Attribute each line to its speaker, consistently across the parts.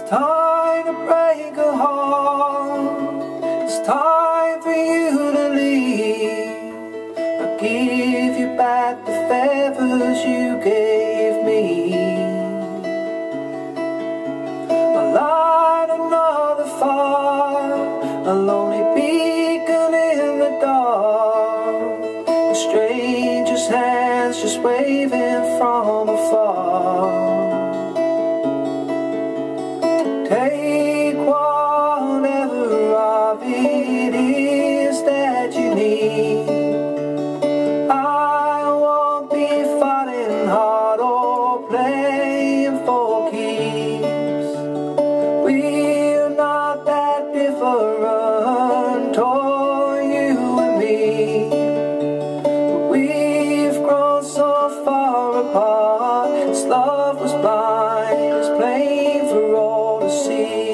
Speaker 1: time to break a heart. It's time for you to leave. I'll give you back the feathers you gave me. I'll light another fire, a lonely beacon in the dark. A stranger's hands just waving from afar. Take whatever of it is that you need. I won't be fighting hard or playing for keeps. We're not that different, or you and me. But we've grown so far apart. This love was blind, it's plain for all to see.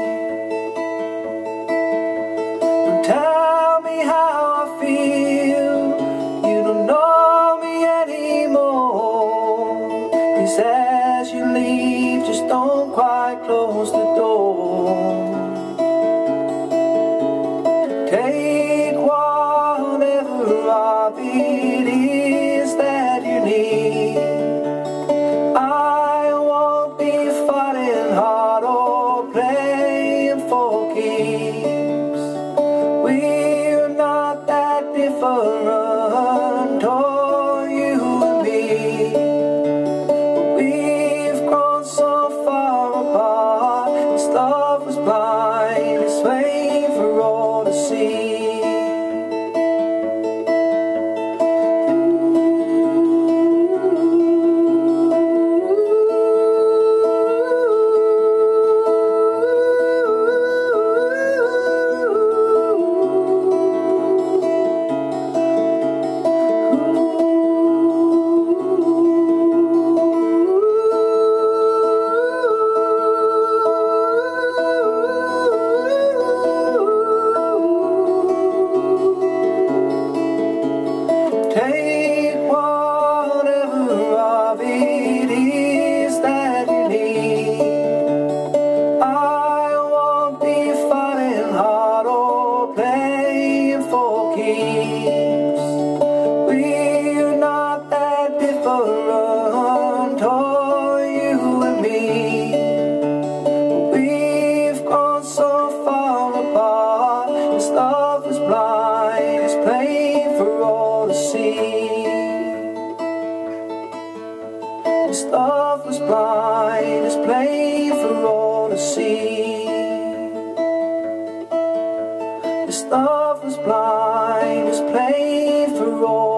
Speaker 1: Don't tell me how I feel, you don't know me anymore. Cause as you leave, just don't quite close the door. Take whatever of it is that you need. I won't be fighting hard or playing for keeps. We're not that different, or you and me. But we've grown so far apart. This love was blind, it's plain for all to see. Take whatever of it is that you need. I won't be fighting hard or playing for keeps. We're not that different, or you and me. We've grown so far apart. This love is blind, it's plain for all to see. This love was blind, it's plain for all to see. This love was blind, it's plain for all